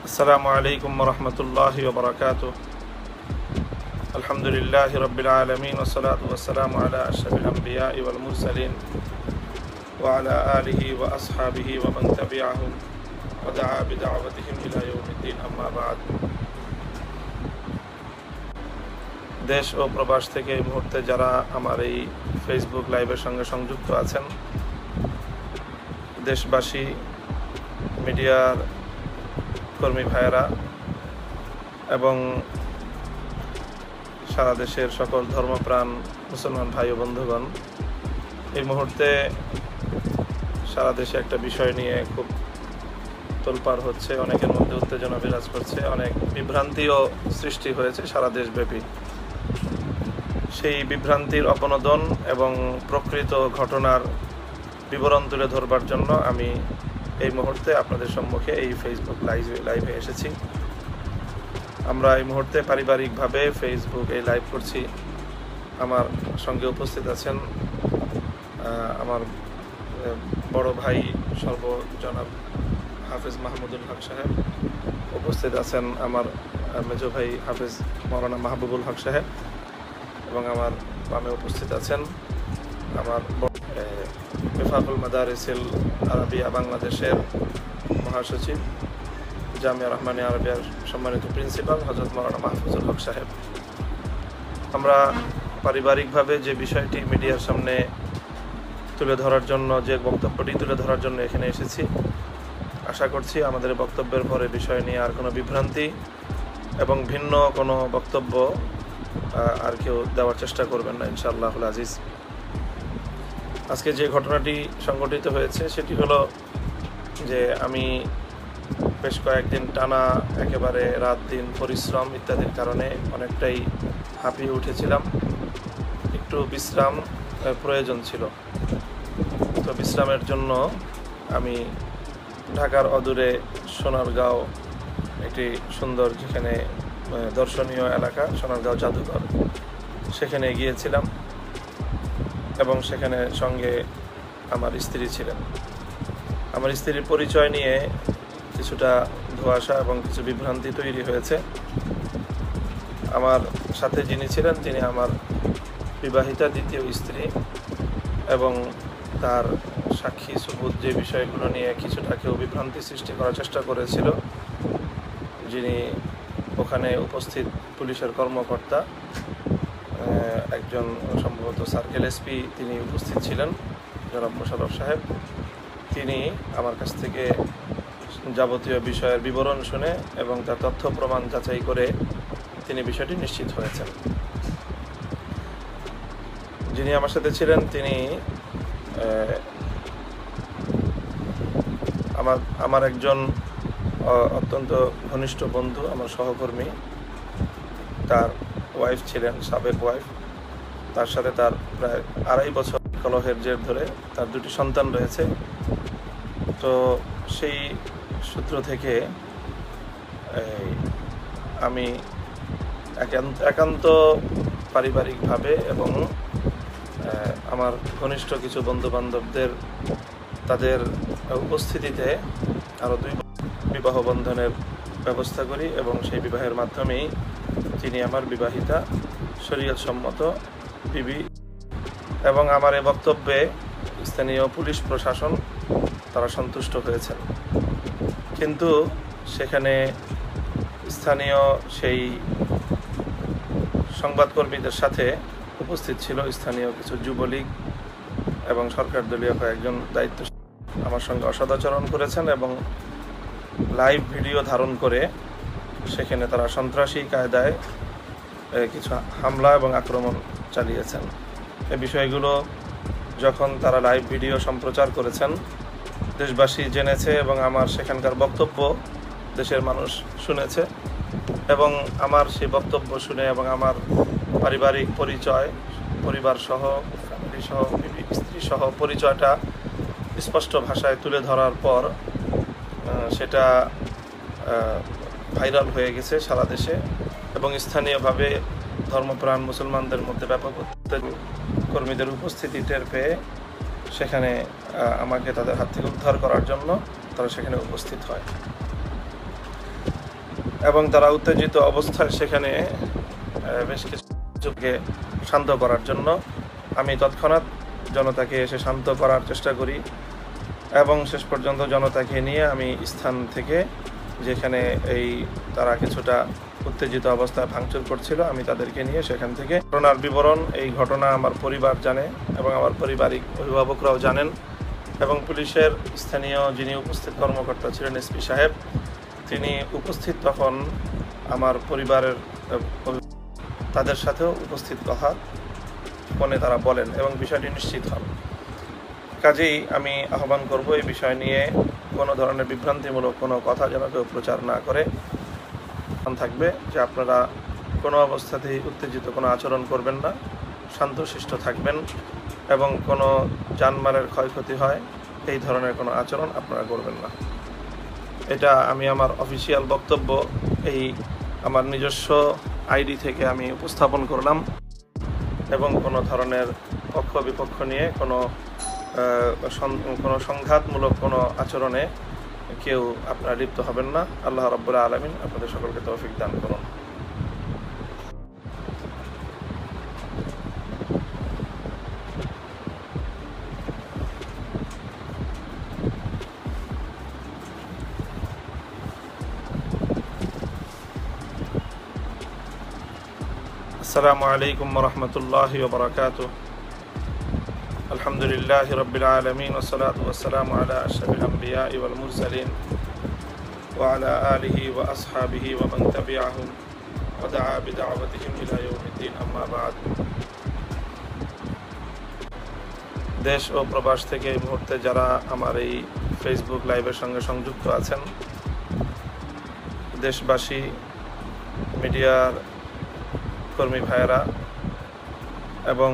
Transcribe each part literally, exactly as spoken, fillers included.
আসসালামু আলাইকুম ওয়া রাহমাতুল্লাহি ওয়া বারাকাতুহু। আলহামদুলিল্লাহি রাব্বিল আলামিন ওয়া সলাতু ওয়া সালামু আলা আশরাফিল আমবিয়াই ওয়াল মুরসালিন ওয়া আলা আলিহি ওয়া আসহাবিহি ওয়া মান তাবি'আহুম ওয়া দা'a বিদা'ওয়াতিহিম ইলা ইয়াউমিদ্দিন, আম্মা বা'দ। দেশ ও প্রবাস থেকে এই মুহূর্তে যারা আমার এই ফেসবুক লাইভের সঙ্গে সংযুক্ত আছেন, দেশবাসী, মিডিয়ার কর্মী ভাইয়েরা এবং সারা দেশের সকল ধর্মপ্রাণ মুসলমান ভাই ও বন্ধুগণ, এই মুহূর্তে সারা দেশে একটা বিষয় নিয়ে খুব তোলপাড় হচ্ছে, অনেকের মধ্যে উত্তেজনা বিরাজ করছে, অনেক বিভ্রান্তিও সৃষ্টি হয়েছে সারা দেশব্যাপী। সেই বিভ্রান্তির অপনোদন এবং প্রকৃত ঘটনার বিবরণ তুলে ধরবার জন্য আমি এই মুহূর্তে আপনাদের সম্মুখে এই ফেসবুক লাইভে লাইভে এসেছি। আমরা এই মুহূর্তে পারিবারিকভাবে ফেসবুক এই লাইভ করছি। আমার সঙ্গে উপস্থিত আছেন আমার বড় ভাই সর্বজনাব হাফেজ মাহমুদুল হক সাহেব, উপস্থিত আছেন আমার মেজো ভাই হাফেজ মৌলানা মাহবুবুল হক সাহেব, এবং আমার বামে উপস্থিত আছেন আমার মিফাকুল মাদারিসিল আরাবিয়া বাংলাদেশের মহাসচিব, জামিয়া রহমানিয়া আরবিয়ার সম্মানিত প্রিন্সিপাল হযরত মৌলানা মাহফুজুল হক সাহেব। আমরা পারিবারিকভাবে যে বিষয়টি মিডিয়ার সামনে তুলে ধরার জন্য, যে বক্তব্যটি তুলে ধরার জন্য এখানে এসেছি, আশা করছি আমাদের বক্তব্যের পরে বিষয় নিয়ে আর কোনো বিভ্রান্তি এবং ভিন্ন কোনো বক্তব্য আর কেউ দেওয়ার চেষ্টা করবেন না, ইনশাআল্লাহুল আজিজ। আজকে যে ঘটনাটি সংঘটিত হয়েছে সেটি হলো যে আমি বেশ কয়েকদিন টানা একেবারে রাত দিন পরিশ্রম ইত্যাদির কারণে অনেকটাই হাঁপিয়ে উঠেছিলাম। একটু বিশ্রাম প্রয়োজন ছিল। তো বিশ্রামের জন্য আমি ঢাকার অদূরে সোনারগাঁও, একটি সুন্দর যেখানে দর্শনীয় এলাকা সোনারগাঁও জাদুঘর, সেখানে গিয়েছিলাম এবং সেখানে সঙ্গে আমার স্ত্রী ছিলেন। আমার স্ত্রীর পরিচয় নিয়ে কিছুটা ধোঁয়াশা এবং কিছু বিভ্রান্তি তৈরি হয়েছে। আমার সাথে যিনি ছিলেন তিনি আমার বিবাহিতা দ্বিতীয় স্ত্রী, এবং তার সাক্ষী সুবুত যে বিষয়গুলো নিয়ে কিছুটা কেউ বিভ্রান্তি সৃষ্টি করার চেষ্টা করেছিল, যিনি ওখানে উপস্থিত পুলিশের কর্মকর্তা, একজন সম্ভবত সার্কেল এসপি, তিনি উপস্থিত ছিলেন, জনাব মোশাররফ সাহেব। তিনি আমার কাছ থেকে যাবতীয় বিষয়ের বিবরণ শুনে এবং তার তথ্য প্রমাণ যাচাই করে তিনি বিষয়টি নিশ্চিত হয়েছেন। যিনি আমার সাথে ছিলেন তিনি আমার আমার একজন অত্যন্ত ঘনিষ্ঠ বন্ধু, আমার সহকর্মী। তার ওয়াইফ ছিলেন, সাবেক ওয়াইফ। তার সাথে তার প্রায় আড়াই বছর কলহের জের ধরে তার দুটি সন্তান রয়েছে। তো সেই সূত্র থেকে আমি একান্ত একান্ত পারিবারিকভাবে এবং আমার ঘনিষ্ঠ কিছু বন্ধুবান্ধবদের তাদের উপস্থিতিতে আরও দুই বিবাহ বন্ধনের ব্যবস্থা করি, এবং সেই বিবাহের মাধ্যমেই তিনি আমার বিবাহিতা শরীয়ত সম্মত বিবি। এবং আমার এই বক্তব্যে স্থানীয় পুলিশ প্রশাসন তারা সন্তুষ্ট হয়েছেন। কিন্তু সেখানে স্থানীয় সেই সংবাদকর্মীদের সাথে উপস্থিত ছিল স্থানীয় কিছু যুবলীগ এবং সরকার দলীয় কয়েকজন দায়িত্ব আমার সঙ্গে অসদাচরণ করেছেন, এবং লাইভ ভিডিও ধারণ করে সেখানে তারা সন্ত্রাসী কায়দায় কিছু হামলা এবং আক্রমণ চালিয়েছেন। এই বিষয়গুলো যখন তারা লাইভ ভিডিও সম্প্রচার করেছেন, দেশবাসী জেনেছে এবং আমার সেখানকার বক্তব্য দেশের মানুষ শুনেছে, এবং আমার সেই বক্তব্য শুনে এবং আমার পারিবারিক পরিচয়, পরিবার সহ, ফ্যামিলি সহ, স্ত্রী সহ পরিচয়টা স্পষ্ট ভাষায় তুলে ধরার পর সেটা ভাইরাল হয়ে গেছে সারা দেশে, এবং স্থানীয়ভাবে ধর্মপ্রাণ মুসলমানদের মধ্যে ব্যাপক কর্মীদের উপস্থিতি টের পেয়ে সেখানে আমাকে তাদের হাত থেকে উদ্ধার করার জন্য তারা সেখানে উপস্থিত হয়। এবং তারা উত্তেজিত অবস্থায় সেখানে বেশ কিছুকে শান্ত করার জন্য আমি তৎক্ষণাৎ জনতাকে এসে শান্ত করার চেষ্টা করি এবং শেষ পর্যন্ত জনতাকে নিয়ে আমি স্থান থেকে যেখানে এই তারা কিছুটা উত্তেজিত অবস্থায় ভাঙচুর করছিল আমি তাদেরকে নিয়ে সেখান থেকে ঘটনার বিবরণ এই ঘটনা আমার পরিবার জানে এবং আমার পারিবারিক অভিভাবকরাও জানেন এবং পুলিশের স্থানীয় যিনি উপস্থিত কর্মকর্তা ছিলেন এসপি সাহেব তিনি উপস্থিত তখন আমার পরিবারের তাদের সাথেও উপস্থিত কথা ফোনে তারা বলেন এবং বিষয়টি নিশ্চিত হন। কাজেই আমি আহ্বান করব এই বিষয় নিয়ে কোনো ধরনের বিভ্রান্তিমূলক কোনো কথা যেন কেউ প্রচার না করে থাকবে যে আপনারা কোনো অবস্থাতেই উত্তেজিত কোনো আচরণ করবেন না, শান্তশিষ্ট থাকবেন এবং কোনো জানমালের ক্ষয়ক্ষতি হয় এই ধরনের কোনো আচরণ আপনারা করবেন না। এটা আমি আমার অফিসিয়াল বক্তব্য এই আমার নিজস্ব আইডি থেকে আমি উপস্থাপন করলাম এবং কোনো ধরনের পক্ষ বিপক্ষ নিয়ে কোনো কোনো সংঘাতমূলক কোনো আচরণে কেউ আপনারা লিপ্ত হবেন না। আল্লাহ রাব্বুল আলামিন আপনাদের সকলকে তৌফিক দান করুন। আসসালামু আলাইকুম ওয়া রাহমাতুল্লাহি ওয়া বারাকাতুহু। আলহামদুলিল্লাহি রাব্বিল আলামিন ওয়া সলাতু ওয়া সালামু আলা আশরাফিল আমবিয়া'i ওয়াল মুরসালিন ওয়া আলা আলিহি ওয়া আসহাবিহি ওয়া মান তাবি'আহুম ওয়া দা'a বিদা'ওয়াতিহিম ইলা ইয়াউমিদ্দিন, আম্মা বা'দ। দেশ ও প্রবাস থেকে এই মুহূর্তে যারা আমার এই ফেসবুক লাইভের সঙ্গে সংযুক্ত আছেন, দেশবাসী, মিডিয়ার কর্মী ভাইয়েরা এবং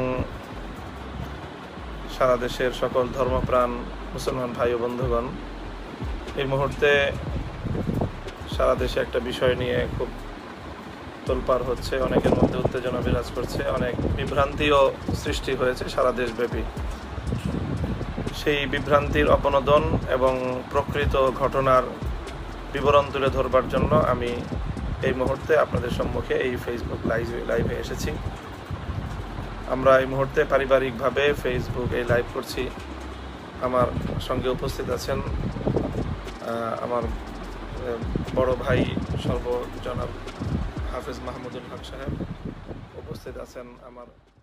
সারা দেশের সকল ধর্মপ্রাণ মুসলমান ভাই ও বন্ধুগণ, এই মুহূর্তে সারা দেশে একটা বিষয় নিয়ে খুব তোলপাড় হচ্ছে, অনেকের মধ্যে উত্তেজনা বিরাজ করছে, অনেক বিভ্রান্তিও সৃষ্টি হয়েছে সারা দেশব্যাপী। সেই বিভ্রান্তির অপনোদন এবং প্রকৃত ঘটনার বিবরণ তুলে ধরবার জন্য আমি এই মুহূর্তে আপনাদের সম্মুখে এই ফেসবুক লাইভে লাইভে এসেছি। আমরা এই মুহূর্তে পারিবারিকভাবে ফেসবুক এই লাইভ করছি। আমার সঙ্গে উপস্থিত আছেন আমার বড় ভাই সর্বজনাব হাফেজ মাহমুদুল হক সাহেব, উপস্থিত আছেন আমার